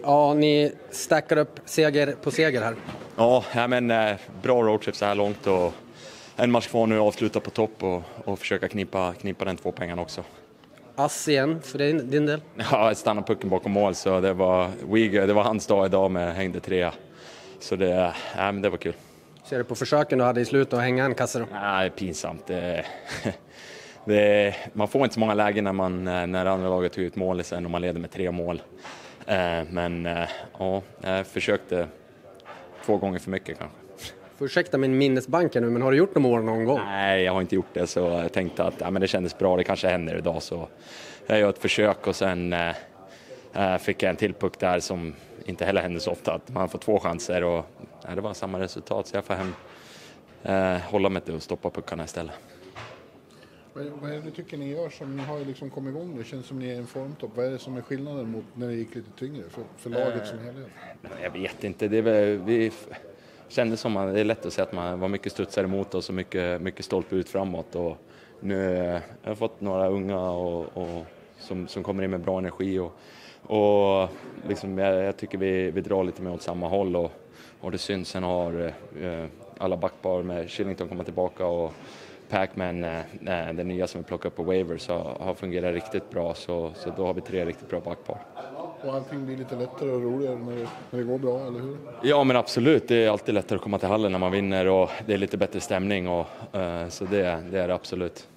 Ja, ni stackar upp seger på seger här. Ja, men bra roadtrip så här långt och en match kvar nu, avsluta på topp och försöka knipa den 2 poängen också. Ass igen för din del? Ja, jag stannade pucken bakom mål så det var hans dag idag med hängde 3. Så men det var kul. Ser du på försöken du hade i slutet att hänga en kasse då? Nej, pinsamt. Man får inte så många lägen när andra laget tog ut mål sen och man leder med 3 mål. Men jag försökte 2 gånger för mycket kanske. Ursäkta min minnesbank nu, men har du gjort några mål någon gång? Nej, jag har inte gjort det, så jag tänkte att men det kändes bra, det kanske händer idag, så jag gör ett försök och sen fick jag en till puck där som inte heller händer så ofta, att man får 2 chanser och det var samma resultat, så jag får hålla mig till att stoppa puckarna istället. Vad är det du tycker ni gör som har ju liksom kommit igång? Det känns som ni är en formtopp. Vad är det som är skillnaden mot när det gick lite tyngre för laget som helhet? Jag vet inte, vi kände som att det är lätt att säga att man var mycket studsare emot oss och mycket stolpe ut framåt, och nu har jag fått några unga och som kommer in med bra energi och liksom, jag tycker vi drar lite mer åt samma håll och det syns. Sen har alla backpar med Shillington komma tillbaka och Pac-Man, den nya som vi plockar upp på waivers, har fungerat riktigt bra, så då har vi 3 riktigt bra backpar. Och allting blir lite lättare och roligare när det går bra, eller hur? Ja, men absolut. Det är alltid lättare att komma till hallen när man vinner och det är lite bättre stämning, så det är det absolut.